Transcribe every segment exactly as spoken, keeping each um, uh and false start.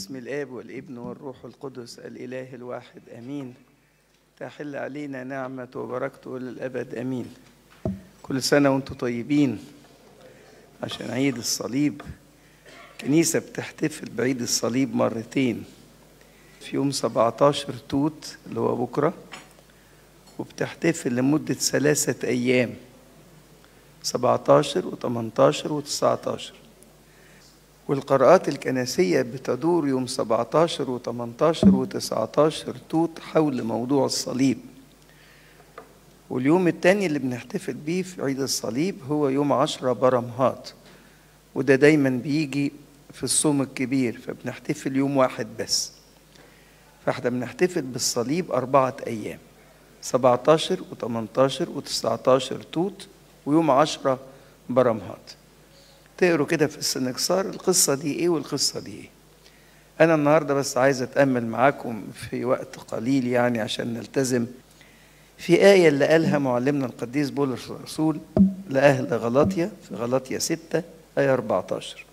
باسم الآب والابن والروح القدس الإله الواحد آمين. تحل علينا نعمة وبركته للأبد آمين. كل سنة وانتم طيبين عشان عيد الصليب. كنيسة بتحتفل بعيد الصليب مرتين، في يوم سبعة عشر توت اللي هو بكرة، وبتحتفل لمدة ثلاثة أيام سبعة عشر وثمانية عشر وتسعة عشر. والقراءات الكنسية بتدور يوم سبعة عشر وثمانية عشر وتسعة عشر توت حول موضوع الصليب. واليوم الثاني اللي بنحتفل بيه في عيد الصليب هو يوم عشرة برمهات، وده دايما بيجي في الصوم الكبير، فبنحتفل يوم واحد بس. فاحنا بنحتفل بالصليب أربعة أيام، سبعة عشر وثمانية عشر وتسعة عشر توت ويوم عشرة برمهات. تقروا كده في السنكسار القصة دي ايه والقصة دي ايه. انا النهاردة بس عايز اتأمل معاكم في وقت قليل يعني عشان نلتزم في آية اللي قالها معلمنا القديس بولس الرسول لأهل غلاطيا في غلاطيا ستة آية أربعة عشر.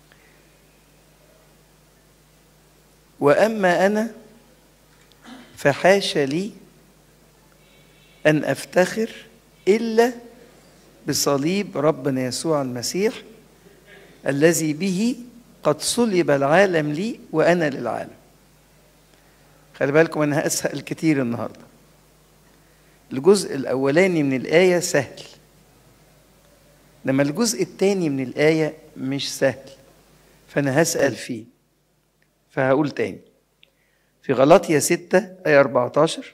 وأما أنا فحاش لي أن أفتخر إلا بصليب ربنا يسوع المسيح الذي به قد صلب العالم لي وأنا للعالم. خلي بالكم أنا هأسهل كتير النهاردة. الجزء الأولاني من الآية سهل، لما الجزء الثاني من الآية مش سهل، فأنا هسأل فيه. فهقول تاني في غلاطيا ستة آية أربعة عشر،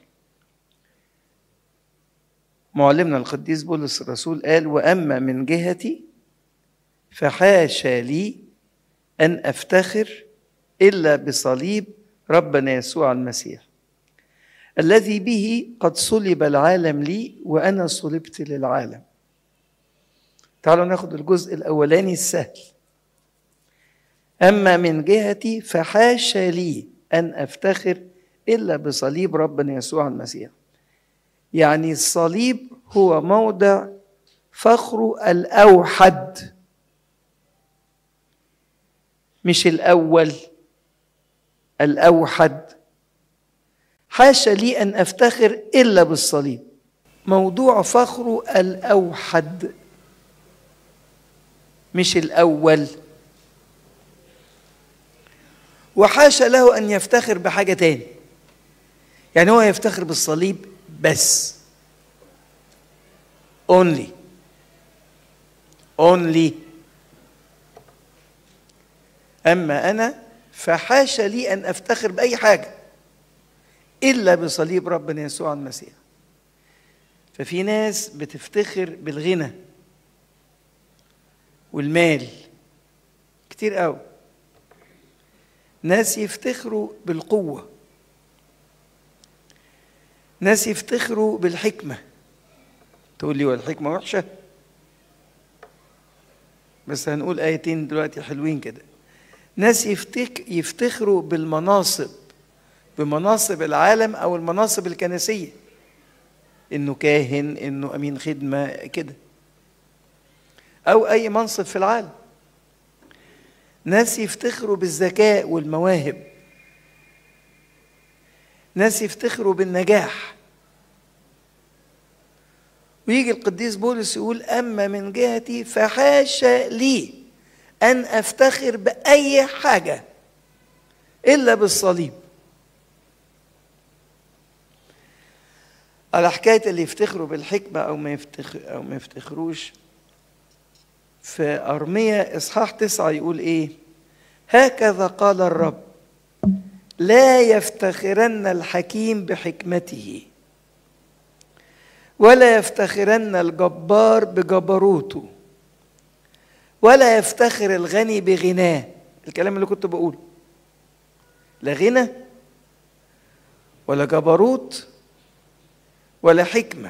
معلمنا القديس بولس الرسول قال: وأما من جهتي فحاشا لي أن أفتخر إلا بصليب ربنا يسوع المسيح الذي به قد صلب العالم لي وأنا صلبت للعالم. تعالوا ناخد الجزء الأولاني السهل. أما من جهتي فحاشا لي أن أفتخر إلا بصليب ربنا يسوع المسيح. يعني الصليب هو موضع فخره الأوحد، مش الأول، الأوحد. حاشا لي أن أفتخر إلا بالصليب، موضوع فخره الأوحد مش الأول. وحاشا له أن يفتخر بحاجة تاني، يعني هو يفتخر بالصليب بس، only only. أما أنا فحاشا لي أن أفتخر بأي حاجة إلا بصليب ربنا يسوع المسيح. ففي ناس بتفتخر بالغنى والمال كتير قوي، ناس يفتخروا بالقوة، ناس يفتخروا بالحكمة. تقول لي والحكمة وحشة؟ بس هنقول آيتين دلوقتي حلوين كده. ناس يفتك يفتخروا بالمناصب، بمناصب العالم أو المناصب الكنسية، إنه كاهن، إنه أمين خدمة كده، أو أي منصب في العالم. ناس يفتخروا بالذكاء والمواهب، ناس يفتخروا بالنجاح. ويجي القديس بولس يقول: أما من جهتي فحاشا لي أن أفتخر بأي حاجة إلا بالصليب. على حكاية اللي يفتخروا بالحكمة أو ما يفتخر أو ما يفتخروش، في أرميا إصحاح تسعة يقول إيه؟ هكذا قال الرب: لا يفتخرن الحكيم بحكمته، ولا يفتخرن الجبار بجبروته، ولا يفتخر الغني بغناه. الكلام اللي كنت بقوله، لا غنى ولا جبروت ولا حكمة.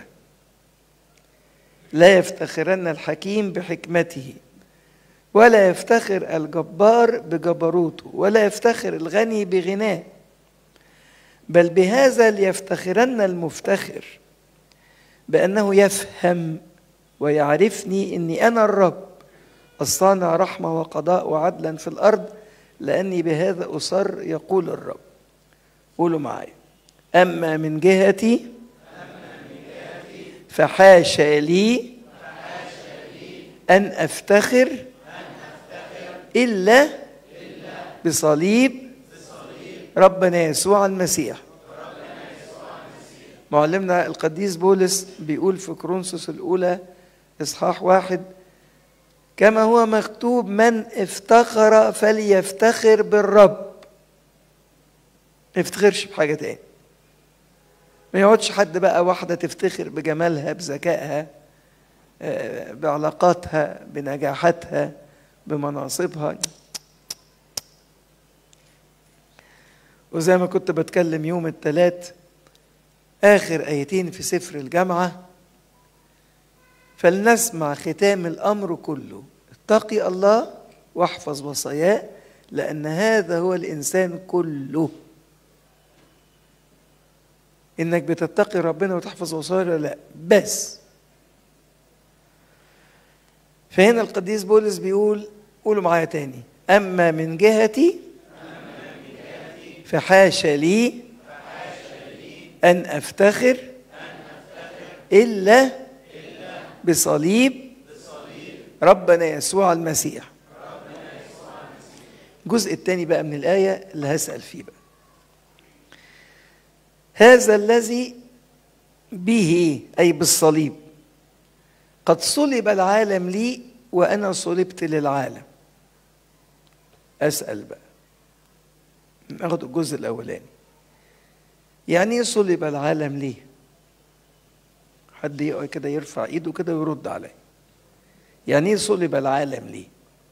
لا يفتخرن الحكيم بحكمته، ولا يفتخر الجبار بجبروته، ولا يفتخر الغني بغناه، بل بهذا ليفتخرن المفتخر، بأنه يفهم ويعرفني إني أنا الرب الصانع رحمة وقضاء وعدلا في الأرض، لأني بهذا أصر يقول الرب. قولوا معايا: أما من جهتي فحاشا لي أن أفتخر إلا بصليب ربنا يسوع المسيح. معلمنا القديس بولس بيقول في كورنثوس الأولى إصحاح واحد: كما هو مكتوب: من افتخر فليفتخر بالرب. ما يفتخرش بحاجة تاني. ما يقعدش حد بقى واحدة تفتخر بجمالها، بذكائها، بعلاقاتها، بنجاحاتها، بمناصبها. وزي ما كنت بتكلم يوم الثلاث، آخر آيتين في سفر الجامعة: فلنسمع ختام الأمر كله، اتقي الله واحفظ وصاياه لأن هذا هو الإنسان كله. إنك بتتقي ربنا وتحفظ وصاياه، لا بس. فهنا القديس بولس بيقول، قولوا معايا تاني: أما من جهتي فحاشا لي أن أفتخر إلا بصليب ربنا يسوع المسيح. الجزء الثاني بقى من الآية اللي هسأل فيه بقى: هذا الذي به، أي بالصليب، قد صلب العالم لي وأنا صلبت للعالم. أسأل بقى، ناخد الجزء الأولاني. يعني ايه صلب العالم ليه؟ حد يقعد كده يرفع ايده كده ويرد عليا. يعني ايه صلب العالم ليه؟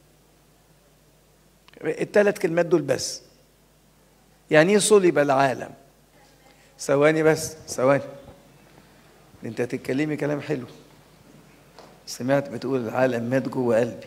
الثلاث كلمات دول بس. يعني ايه صلب العالم؟ ثواني بس، ثواني. انت هتتكلمي كلام حلو. سمعت بتقول العالم مات جوه قلبي.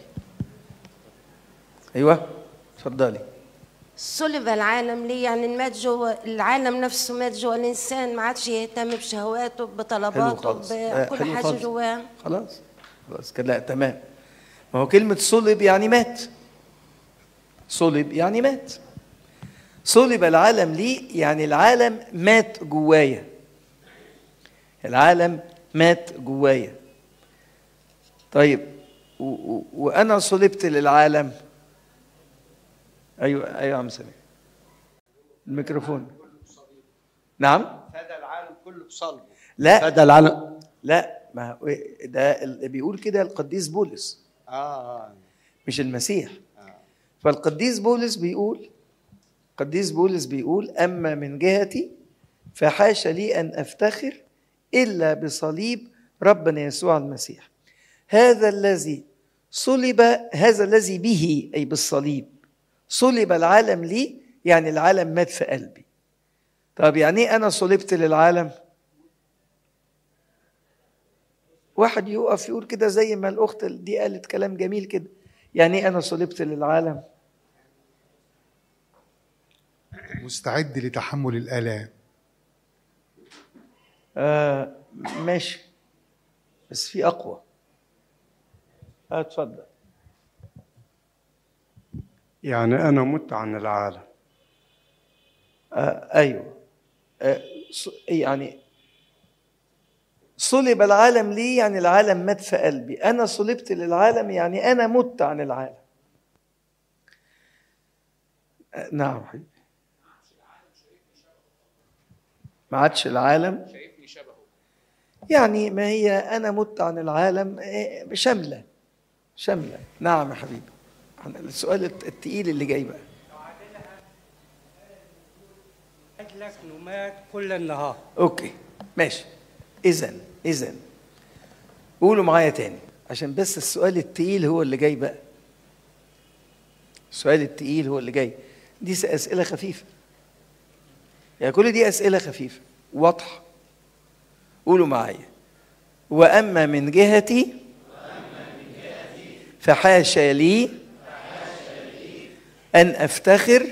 ايوه اتفضلي. صلب العالم ليه؟ يعني مات جوه العالم نفسه، مات جوه الانسان، ما عادش يهتم بشهواته، بطلباته، بكل حاجه خالص. جواه. خلاص خلاص كده، لا تمام. ما هو كلمه صلب يعني مات. صلب يعني مات. صلب العالم ليه يعني العالم مات جوايا. العالم مات جوايا. طيب و- و- وانا صلبت للعالم. ايوه ايوه يا عم سامي، الميكروفون. نعم. فدى العالم كله بصلبه. لا فدى العالم. لا، ما ده اللي بيقول كده القديس بولس. اه مش المسيح. اه فالقديس بولس بيقول القديس بولس بيقول: أما من جهتي فحاشا لي أن أفتخر إلا بصليب ربنا يسوع المسيح. هذا الذي صلب، هذا الذي به، أي بالصليب، صلب العالم لي، يعني العالم مات في قلبي. طب يعني ايه أنا صلبت للعالم؟ واحد يقف يقول كده زي ما الأخت دي قالت كلام جميل كده. يعني ايه أنا صلبت للعالم؟ مستعد لتحمل الآلام. آه ماشي، بس في أقوى. آه اتفضل. يعني أنا مت عن العالم. آه أيوه. آه يعني صلب العالم لي يعني العالم مات في قلبي. أنا صلبت للعالم يعني أنا مت عن العالم. آه نعم حبيبي. ما عادش العالم شايفني شبهه. يعني ما هي أنا مت عن العالم شاملة شاملة. نعم يا حبيبي. السؤال التقيل اللي جاي بقى: أجلك نمات كل النهار. أوكي ماشي. إذن إذن قولوا معايا تاني عشان بس السؤال التقيل هو اللي جاي بقى. السؤال التقيل هو اللي جاي. دي أسئلة خفيفة، يعني كل دي أسئلة خفيفة واضحة. قولوا معايا: وأما من جهتي فحاشا لي أن أفتخر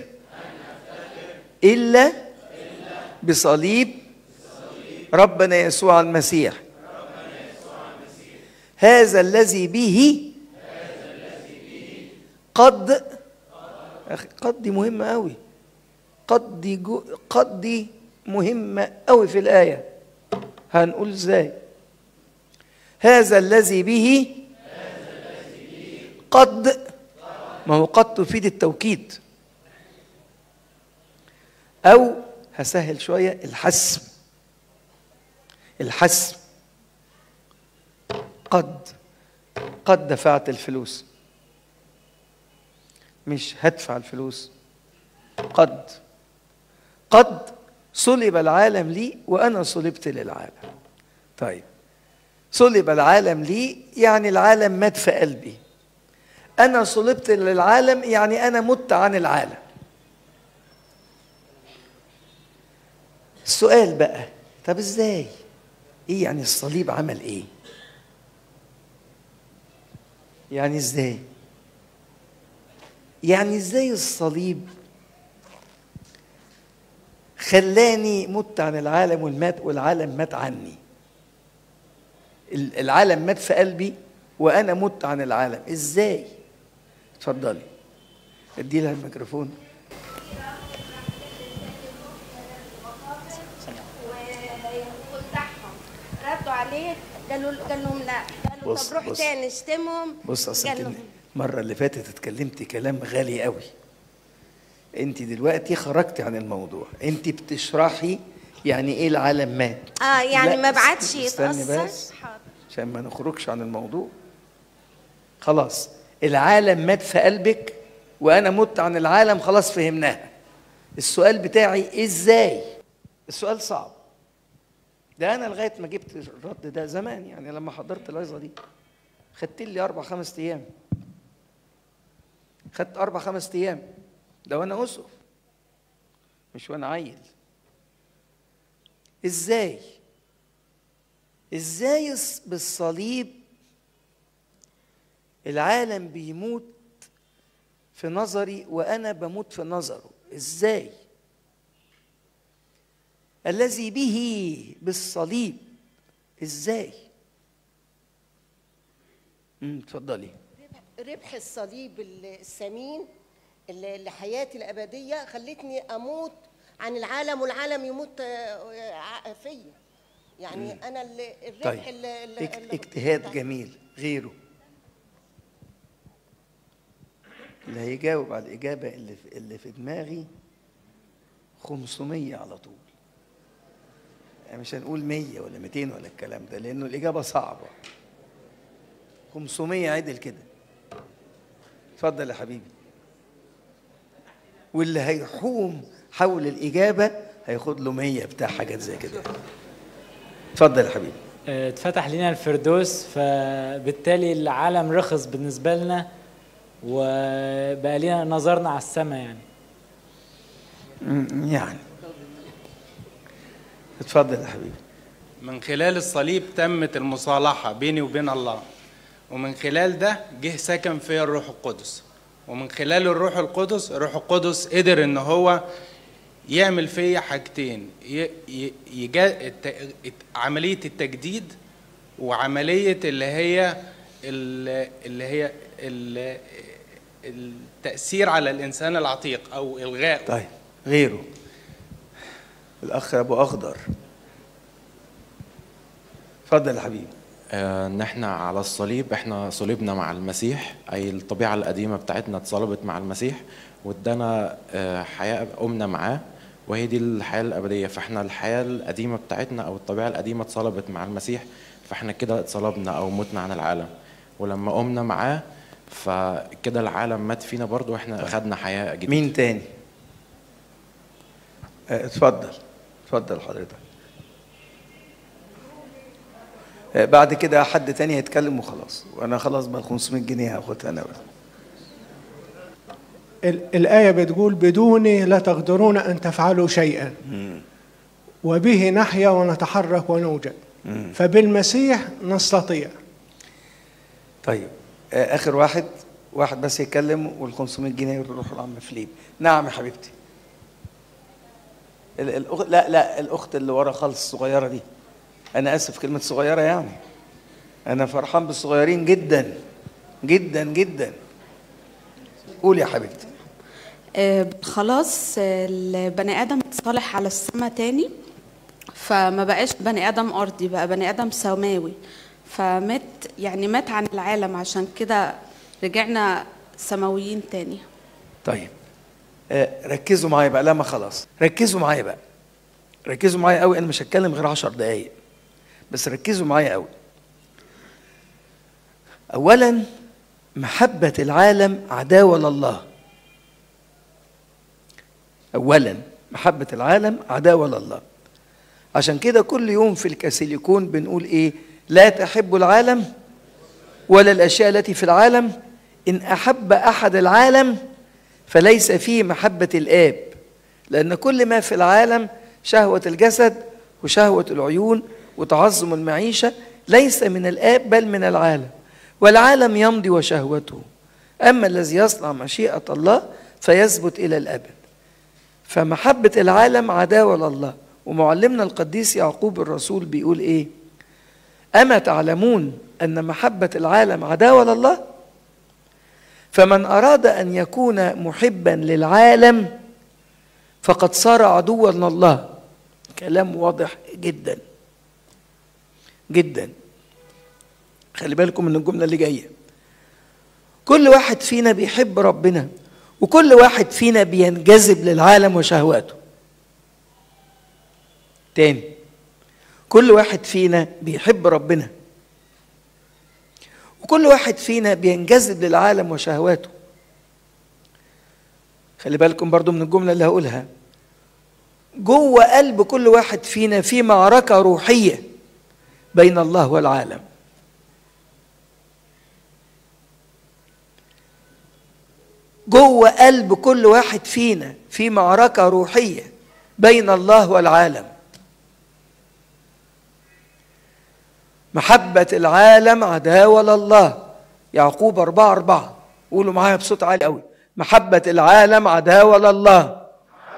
إلا بصليب ربنا يسوع المسيح. هذا الذي به قد أخي قد دي مهمة قوي، قد دي جو قد دي مهمة قوي في الآية. هنقول ازاي؟ هذا الذي به قد، ما هو قد تفيد التوكيد، أو هسهل شوية الحسم. الحسم قد قد دفعت الفلوس، مش هدفع الفلوس. قد قد صلب العالم لي وأنا صلبت للعالم. طيب صلب العالم لي يعني العالم مات في قلبي، أنا صلبت للعالم يعني أنا مت عن العالم. السؤال بقى، طب ازاي؟ ايه يعني الصليب عمل ايه؟ يعني ازاي؟ يعني ازاي الصليب خلاني مت عن العالم والمات والعالم مات عني؟ العالم مات في قلبي وانا مت عن العالم، ازاي؟ اتفضلي ادي لها الميكروفون. ردوا عليه قالوا قال لهم لا، قالوا طب روح تاني اشتمهم. بص اصل المره اللي فاتت اتكلمتي كلام غالي قوي، انت دلوقتي خرجتي عن الموضوع، انت بتشرحي يعني ايه العالم مات. اه يعني ما بعدش يتأثر بس عشان ما نخرجش عن الموضوع. خلاص العالم مات في قلبك وانا مت عن العالم، خلاص فهمناها. السؤال بتاعي ازاي؟ السؤال صعب ده، انا لغايه ما جبت الرد ده زمان، يعني لما حضرت العظه دي خدت لي اربع خمس ايام، خدت اربع خمس ايام ده وانا اسقف مش وانا عيل. ازاي؟ ازاي بالصليب العالم بيموت في نظري وانا بموت في نظره؟ ازاي؟ الذي به بالصليب، ازاي؟ امم اتفضلي. ربح الصليب الثمين لحياتي الابديه خلتني اموت عن العالم والعالم يموت فيا. يعني مم. انا الربح طيب. اللي اجتهاد جميل. غيره اللي هيجاوب على الاجابه اللي في اللي في دماغي خمسمية على طول، يعني مش هنقول مية ولا ميتين ولا الكلام ده لانه الاجابه صعبه. خمسمية عدل كده. اتفضل يا حبيبي. واللي هيحوم حول الاجابه هياخد له مية بتاع حاجات زي كده. اتفضل يا حبيبي. اتفتح لنا الفردوس، فبالتالي العالم رخص بالنسبه لنا وبقى لنا نظرنا على السماء. يعني يعني اتفضل يا حبيبي. من خلال الصليب تمت المصالحة بيني وبين الله، ومن خلال ده جه سكن فيا الروح القدس، ومن خلال الروح القدس الروح القدس قدر ان هو يعمل فيا حاجتين، يجا... عملية التجديد وعملية اللي هي اللي هي التأثير على الإنسان العتيق أو إلغاء. طيب غيره الأخ أبو أخضر. اتفضل يا حبيبي. آه ان احنا على الصليب احنا صلبنا مع المسيح، اي الطبيعه القديمه بتاعتنا اتصلبت مع المسيح وادانا آه حياه قمنا معاه، وهي دي الحياه الابديه. فاحنا الحياه القديمه بتاعتنا او الطبيعه القديمه اتصلبت مع المسيح، فاحنا كده اتصلبنا او متنا عن العالم، ولما قمنا معاه فكده العالم مات فينا برضو واحنا اخذنا حياه جديده. مين تاني؟ آه اتفضل اتفضل حضرتك. بعد كده حد تاني هيتكلم وخلاص، وانا خلاص بقى خمسمية جنيه هاخدها انا بقى. الآية بتقول بدوني لا تقدرون أن تفعلوا شيئا وبه نحيا ونتحرك ونوجد، فبالمسيح نستطيع. طيب آخر واحد واحد بس يتكلم والخمسمية جنيه يروح لعم فليب. نعم يا حبيبتي. الأخت لا لا الأخت اللي ورا خالص الصغيرة دي. أنا آسف كلمة صغيرة، يعني أنا فرحان بالصغيرين جدا جدا جدا. قول يا حبيبتي. خلاص البني ادم اتصالح على السماء تاني، فما بقاش بني ادم ارضي، بقى بني ادم سماوي، فمات يعني مات عن العالم، عشان كده رجعنا سماويين تاني. طيب آه ركزوا معايا بقى. لا ما خلاص، ركزوا معايا بقى، ركزوا معايا قوي. انا مش هتكلم غير عشر دقايق بس، ركزوا معايا قوي. اولا محبة العالم عداوة لله. اولا محبة العالم عداوة لله. عشان كده كل يوم في الكاثوليكون بنقول ايه؟ لا تحب العالم ولا الاشياء التي في العالم، ان احب احد العالم فليس فيه محبة الآب، لأن كل ما في العالم شهوة الجسد وشهوة العيون وتعظم المعيشة ليس من الآب بل من العالم، والعالم يمضي وشهوته، أما الذي يصنع مشيئة الله فيثبت إلى الأبد. فمحبة العالم عداوة لله. ومعلمنا القديس يعقوب الرسول بيقول إيه؟ أما تعلمون أن محبة العالم عداوة لله؟ فمن أراد أن يكون محبا للعالم فقد صار عدوا لله. كلام واضح جدا جدا. خلي بالكم من الجملة اللي جاية. كل واحد فينا بيحب ربنا، وكل واحد فينا بينجذب للعالم وشهواته. تاني، كل واحد فينا بيحب ربنا، وكل واحد فينا بينجذب للعالم وشهواته. خلي بالكم برضو من الجملة اللي هقولها. جوه قلب كل واحد فينا في معركة روحية بين الله والعالم. جوه قلب كل واحد فينا في معركة روحية بين الله والعالم. محبة العالم عداوة لله. يعقوب أربعة أربعة. قولوا معايا بصوت عالي قوي. محبة العالم عداوة لله.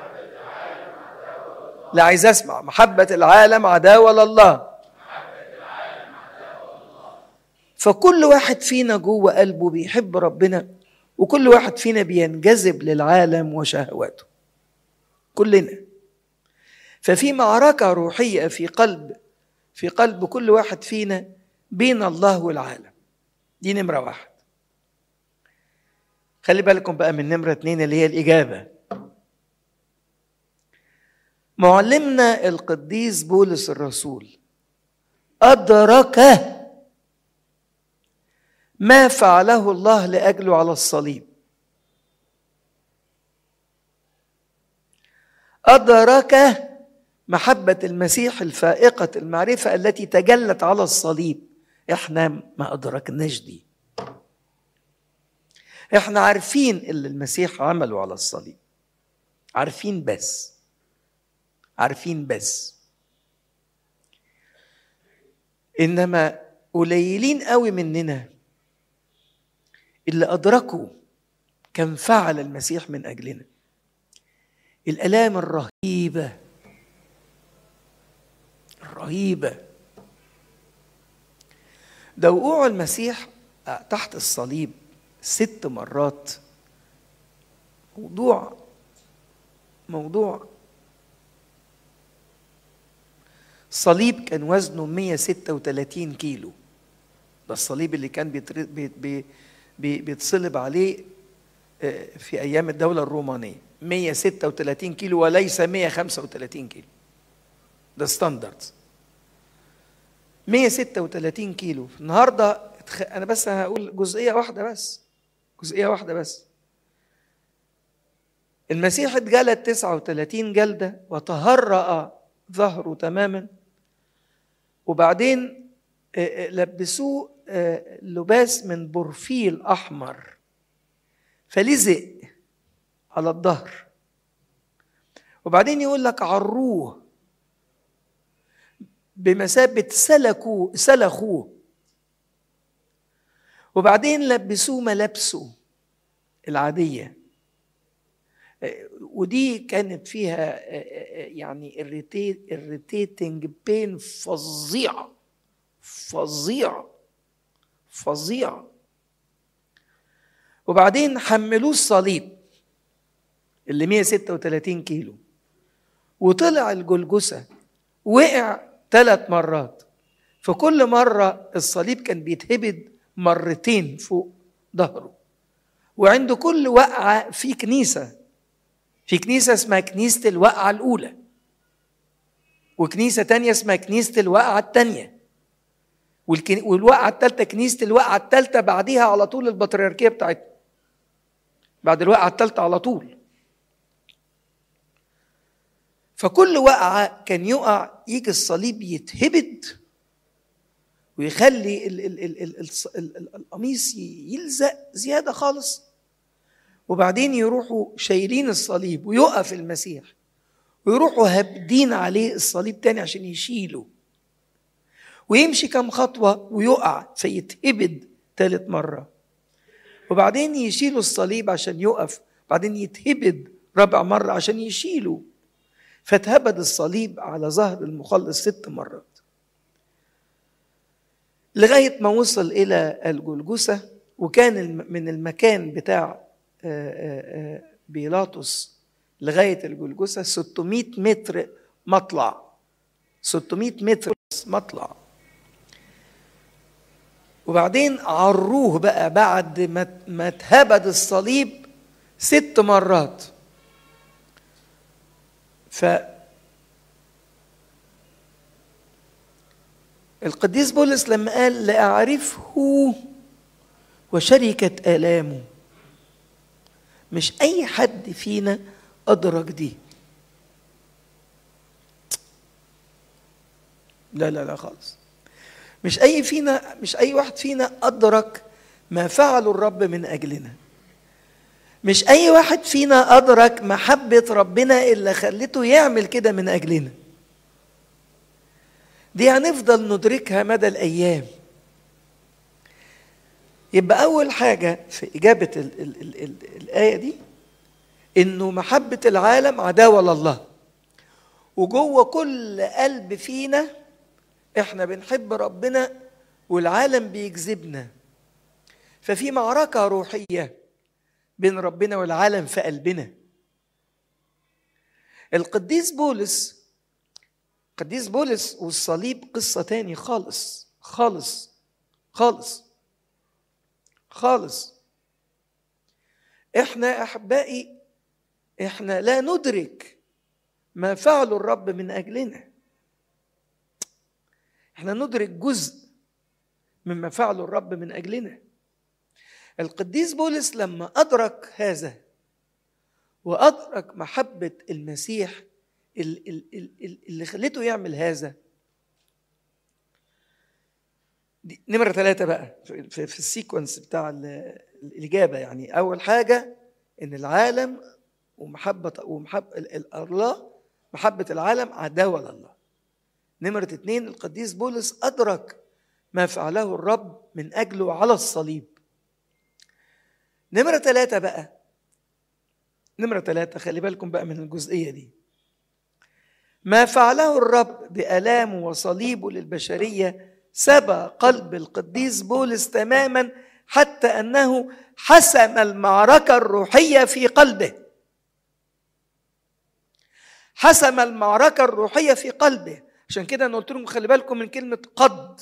لا عايز أسمع. محبة العالم عداوة لله. فكل واحد فينا جوه قلبه بيحب ربنا، وكل واحد فينا بينجذب للعالم وشهواته. كلنا. ففي معركة روحية في قلب في قلب كل واحد فينا بين الله والعالم. دي نمرة واحد. خلي بالكم بقى من نمرة اتنين اللي هي الإجابة. معلمنا القديس بولس الرسول أدرك ما فعله الله لأجله على الصليب. أدرك محبة المسيح الفائقة المعرفة التي تجلت على الصليب. احنا ما أدركناش دي. احنا عارفين اللي المسيح عمله على الصليب، عارفين بس عارفين بس إنما قليلين قوي مننا اللي أدركوا كم فعل المسيح من أجلنا. الآلام الرهيبة الرهيبة، ده وقوع المسيح تحت الصليب ست مرات. موضوع موضوع الصليب كان وزنه مئة وستة وثلاثين كيلو. ده الصليب اللي كان بيتصلب عليه في أيام الدولة الرومانية. مئة وستة وثلاثين كيلو وليس مئة وخمسة وثلاثين كيلو. ده ستاندرد. مئة وستة وثلاثين كيلو. النهارده أنا بس هقول جزئية واحدة بس جزئية واحدة بس. المسيح اتجلد تسعة وثلاثين جلدة وتهرأ ظهره تماما، وبعدين لبسوه لباس من برفيل أحمر فلزق على الظهر، وبعدين يقول لك عروه بمثابة سلكوه سلخوه، وبعدين لبسوه ملابسه العادية، ودي كانت فيها يعني irritating pain فظيع فظيع فظيع. وبعدين حملوه الصليب اللي مئة وستة وثلاثين كيلو، وطلع الجلجثة، وقع ثلاث مرات. فكل مرة الصليب كان بيتهبد مرتين فوق ظهره، وعنده كل وقعة في كنيسة، في كنيسة اسمها كنيسة الوقعة الأولى، وكنيسة تانية اسمها كنيسة الوقعة التانية، والوقعة التالتة كنيسة الوقعة التالتة بعديها على طول البطريركية بتاعتنا، بعد الوقعة التالتة على طول. فكل وقعة كان يقع يجي الصليب يتهبد ويخلي ال ال ال ال ال ال القميص يلزق زيادة خالص، وبعدين يروحوا شايلين الصليب ويقف المسيح، ويروحوا هابدين عليه الصليب تاني عشان يشيله، ويمشي كم خطوة ويقع فيتهبد ثالث مرة، وبعدين يشيلوا الصليب عشان يقف، بعدين يتهبد رابع مرة عشان يشيله، فاتهبد الصليب على ظهر المخلص ست مرات لغاية ما وصل إلى الجلجثة. وكان من المكان بتاع بيلاطس لغاية الجلجثة ستمائة متر مطلع، ستمائة متر مطلع. وبعدين عروه بقى بعد ما اتهبد الصليب ست مرات. ف القديس بولس لما قال لأعرفه وشركة آلامه، مش أي حد فينا أدرك دي، لا لا لا خالص، مش أي فينا مش أي واحد فينا أدرك ما فعله الرب من أجلنا، مش أي واحد فينا أدرك محبة ربنا اللي خلته يعمل كده من أجلنا. دي هنفضل ندركها مدى الأيام. يبقى أول حاجة في إجابة ال ال ال ال الآية دي إنه محبة العالم عداوة لله، وجوه كل قلب فينا إحنا بنحب ربنا والعالم بيجذبنا، ففي معركة روحية بين ربنا والعالم في قلبنا. القديس بولس قديس بولس والصليب قصة تاني خالص خالص خالص خالص. احنا احبائي احنا لا ندرك ما فعله الرب من اجلنا، احنا ندرك جزء مما فعله الرب من اجلنا. القديس بولس لما ادرك هذا وادرك محبة المسيح اللي خلته يعمل هذا، نمرة ثلاثة بقى في السيكونس بتاع الإجابة. يعني أول حاجة إن العالم ومحبة ومحبة الله، محبة العالم عداوة لله. نمرة اثنين القديس بولس أدرك ما فعله الرب من أجله على الصليب. نمرة ثلاثة بقى نمرة ثلاثة خلي بالكم بقى من الجزئية دي. ما فعله الرب بآلامه وصليبه للبشرية سبى قلب القديس بولس تماما، حتى أنه حسم المعركة الروحية في قلبه. حسم المعركة الروحية في قلبه. عشان كده أنا قلت لكم خلي بالكم من كلمة قد.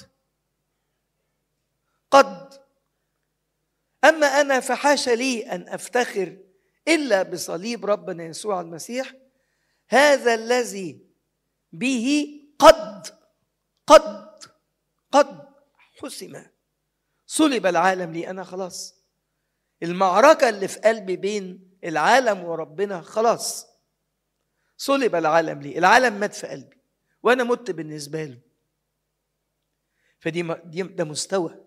قد أما أنا فحاش لي أن أفتخر إلا بصليب ربنا يسوع المسيح، هذا الذي به قد قد قد حسم صلب العالم لي أنا. خلاص المعركة اللي في قلبي بين العالم وربنا خلاص صلب العالم لي. العالم مات في قلبي وأنا مت بالنسبة له. فدي ده مستوى.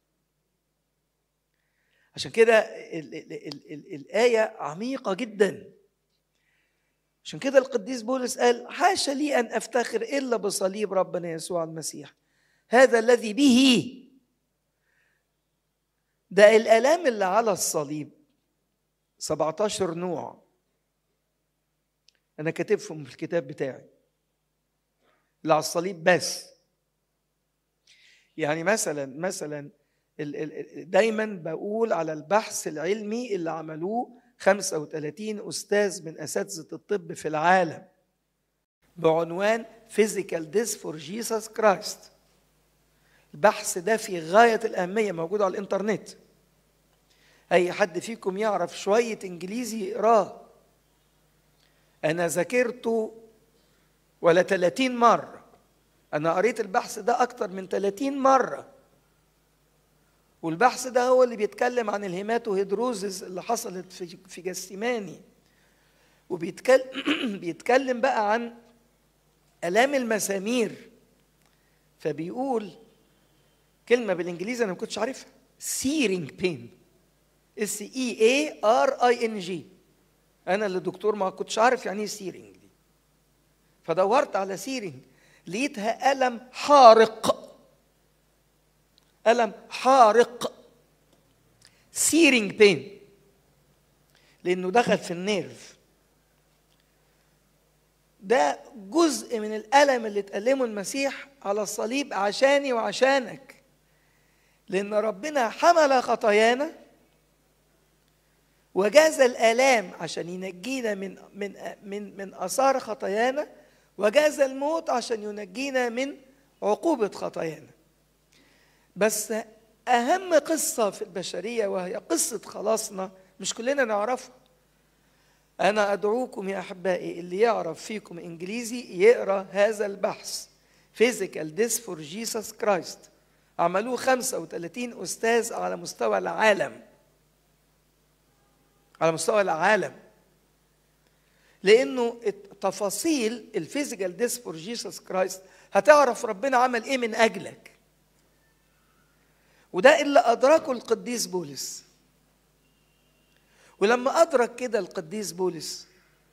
عشان كده ال ال ال ال الآية عميقة جدا. عشان كده القديس بولس قال حاشا لي أن أفتخر إلا بصليب ربنا يسوع المسيح، هذا الذي به. ده الآلام اللي على الصليب سبعة عشر نوع أنا كاتبهم في الكتاب بتاعي اللي على الصليب بس. يعني مثلا مثلا دايما بقول على البحث العلمي اللي عملوه خمسة وثلاثين أستاذ من أساتذة الطب في العالم بعنوان Physical Death for Jesus Christ. البحث ده في غاية الأهمية، موجود على الإنترنت. أي حد فيكم يعرف شوية إنجليزي يقراه. أنا ذاكرته ولا ثلاثين مرة. أنا قريت البحث ده أكتر من ثلاثين مرة. والبحث ده هو اللي بيتكلم عن الهيماتوهيدروزز اللي حصلت في في جسيماني. وبيتكلم بيتكلم بقى عن آلام المسامير. فبيقول كلمة بالإنجليزي أنا ما كنتش عارفها، searing pain. اس اي اي ار اي ان جي. أنا اللي دكتور ما كنتش عارف يعني إيه searing دي. فدورت على searing لقيتها ألم حارق. ألم حارق. searing pain. لأنه دخل في النيرف. ده جزء من الألم اللي اتألمه المسيح على الصليب عشاني وعشانك. لأن ربنا حمل خطايانا وجاز الآلام عشان ينجينا من من من من آثار خطايانا، وجاز الموت عشان ينجينا من عقوبة خطايانا. بس أهم قصة في البشرية وهي قصة خلاصنا مش كلنا نعرفها. أنا أدعوكم يا أحبائي اللي يعرف فيكم إنجليزي يقرأ هذا البحث Physical Death for Jesus Christ. عملوه خمسة وثلاثين أستاذ على مستوى العالم. على مستوى العالم. لأنه تفاصيل الفيزيكال ديث فور جيسوس كرايست هتعرف ربنا عمل إيه من أجلك. وده اللي أدركه القديس بولس. ولما أدرك كده القديس بولس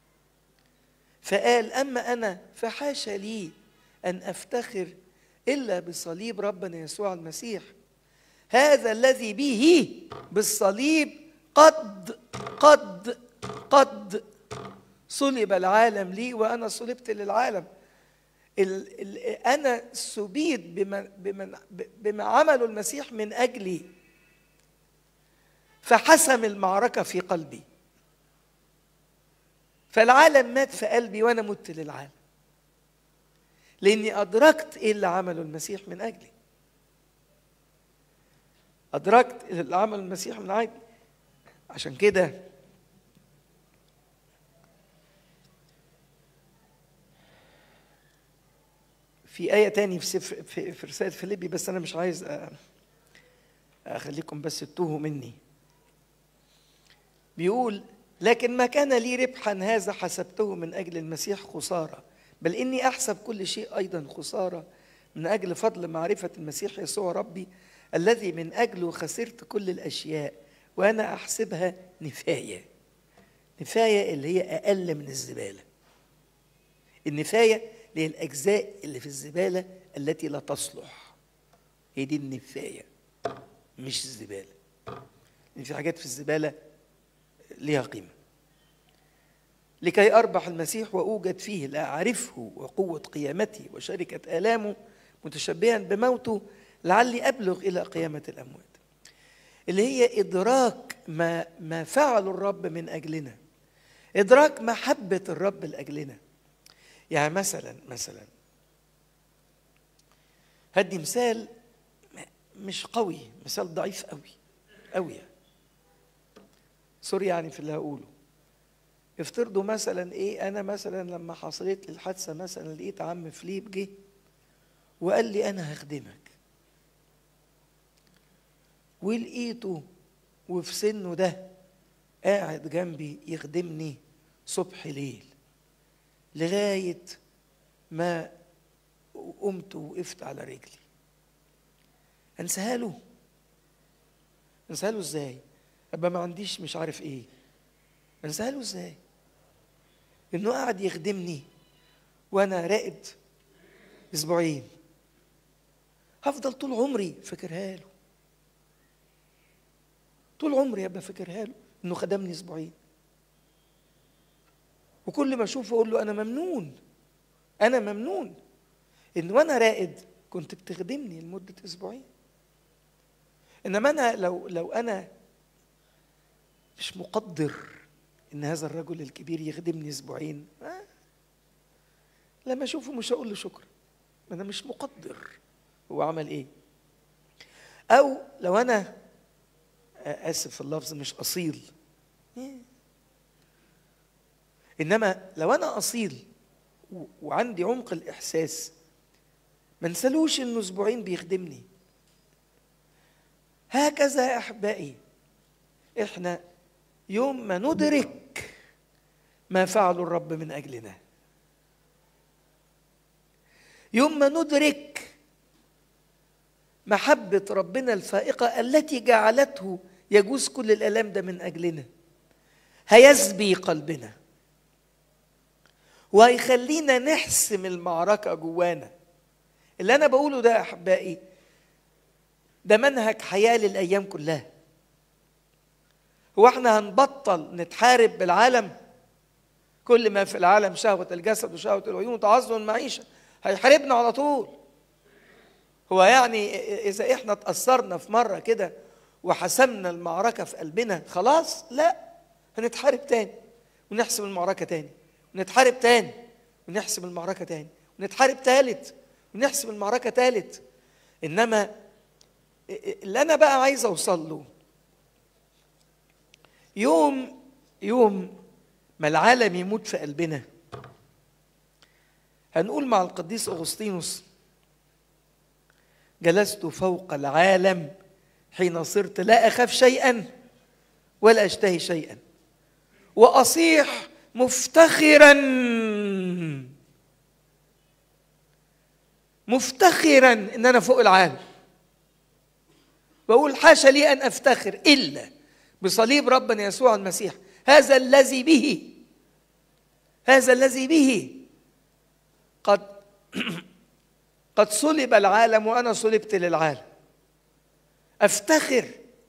فقال أما أنا فحاشا لي أن أفتخر إلا بصليب ربنا يسوع المسيح، هذا الذي به بالصليب قد قد قد صلب العالم لي وأنا صلبت للعالم. ال ال أنا سبيت بما, بما, بما عمله المسيح من أجلي، فحسم المعركة في قلبي. فالعالم مات في قلبي وأنا مت للعالم، لأني أدركت إيه اللي عمله المسيح من أجلي. أدركت اللي عمله المسيح من أجلي. عشان كده في آية تاني في سفر في, في رسالة فيليبي، بس أنا مش عايز أخليكم بس تتوهوا مني. بيقول لكن ما كان لي ربحا هذا حسبته من أجل المسيح خسارة، بل إني أحسب كل شيء أيضا خسارة من أجل فضل معرفة المسيح يسوع ربي الذي من أجله خسرت كل الأشياء وأنا أحسبها نفاية. نفاية اللي هي أقل من الزبالة. النفاية اللي هي الأجزاء اللي في الزبالة التي لا تصلح، هي دي النفاية مش الزبالة. لأن في حاجات في الزبالة ليها قيمة. لكي أربح المسيح وأوجد فيه لأعرفه وقوة قيامته وشركة آلامه متشبها بموته لعلي أبلغ إلى قيامة الأموات. اللي هي إدراك ما ما فعله الرب من أجلنا، إدراك محبة الرب لأجلنا. يعني مثلا مثلا هدي مثال مش قوي، مثال ضعيف قوي قوي سوري يعني في اللي هقوله. افترضوا مثلا ايه، انا مثلا لما حصلت لي الحادثه مثلا لقيت عم فليب جه وقال لي انا هخدمك، ولقيته وفي سنه ده قاعد جنبي يخدمني صبح ليل لغايه ما قمت وقفت على رجلي. انساها له؟ انساها له ازاي؟ ابقى ما عنديش مش عارف ايه. انساها له ازاي؟ انه قاعد يخدمني وانا راقد اسبوعين، هفضل طول عمري فاكرها له. طول عمري ابقى فاكرها له انه خدمني اسبوعين. وكل ما اشوفه اقول له انا ممنون، انا ممنون ان وانا راقد كنت بتخدمني لمده اسبوعين. انما انا لو لو انا مش مقدر إن هذا الرجل الكبير يخدمني أسبوعين، آه. لما أشوفه مش هقول له شكرا، ما أنا مش مقدر هو عمل إيه. أو لو أنا آسف في اللفظ مش أصيل، إنما لو أنا أصيل وعندي عمق الإحساس ما نسلوش إنه أسبوعين بيخدمني. هكذا يا أحبائي إحنا يوم ما ندرك ما فعله الرب من أجلنا، يوم ما ندرك محبة ربنا الفائقة التي جعلته يجوز كل الآلام ده من أجلنا، هيسبي قلبنا وهيخلينا نحسم المعركة جوانا. اللي أنا بقوله ده أحبائي ده منهج حياة للأيام كلها. هو احنا هنبطل نتحارب بالعالم؟ كل ما في العالم شهوة الجسد وشهوة العيون وتعظم المعيشة هيحاربنا على طول. هو يعني إذا إحنا تأثرنا في مرة كده وحسمنا المعركة في قلبنا خلاص؟ لا، هنتحارب تاني ونحسم المعركة تاني، ونتحارب تاني ونحسم المعركة تاني، ونتحارب تالت ونحسم المعركة تالت. إنما اللي أنا بقى عايز أوصل له، يوم يوم ما العالم يموت في قلبنا هنقول مع القديس أغسطينوس: جلست فوق العالم حين صرت لا أخاف شيئا ولا أشتهي شيئا، وأصيح مفتخرا مفتخرا إن أنا فوق العالم. بقول حاشا لي أن أفتخر إلا بصليب ربنا يسوع المسيح، هذا الذي به هذا الذي به قد قد صلب العالم وأنا صلبت للعالم. أفتخر.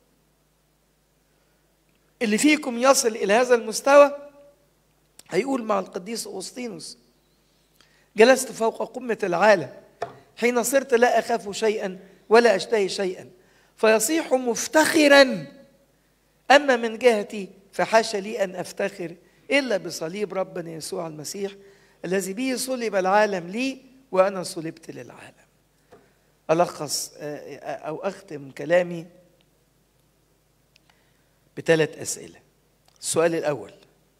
اللي فيكم يصل إلى هذا المستوى هيقول مع القديس أغسطينوس: جلست فوق قمة العالم حين صرت لا أخاف شيئا ولا أشتهي شيئا، فيصيح مفتخرا. أما من جهتي فحاشا لي أن أفتخر إلا بصليب ربنا يسوع المسيح الذي به صلب العالم لي وأنا صلبت للعالم. ألخص أو أختم كلامي بثلاث أسئلة. السؤال الأول: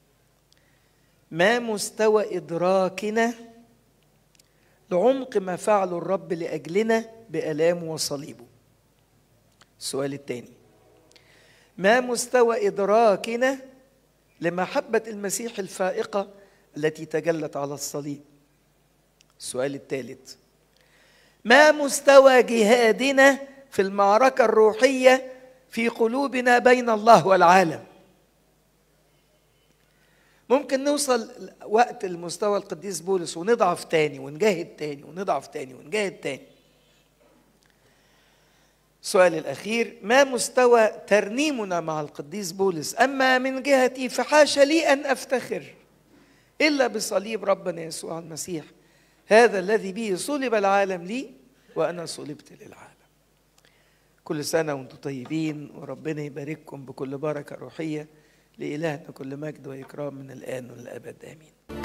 ما مستوى إدراكنا لعمق ما فعله الرب لأجلنا بآلامه وصليبه؟ السؤال الثاني: ما مستوى إدراكنا لمحبة المسيح الفائقة التي تجلت على الصليب؟ السؤال الثالث: ما مستوى جهادنا في المعركة الروحية في قلوبنا بين الله والعالم؟ ممكن نوصل وقت المستوى القديس بولس ونضعف تاني ونجاهد تاني ونضعف تاني ونجاهد تاني. السؤال الأخير: ما مستوى ترنيمنا مع القديس بولس؟ أما من جهتي فحاشا لي أن أفتخر إلا بصليب ربنا يسوع المسيح، هذا الذي به صلب العالم لي وأنا صلبت للعالم. كل سنة وأنتم طيبين، وربنا يبارككم بكل بركة روحية. لإلهنا كل مجد وإكرام من الآن والأبد، آمين.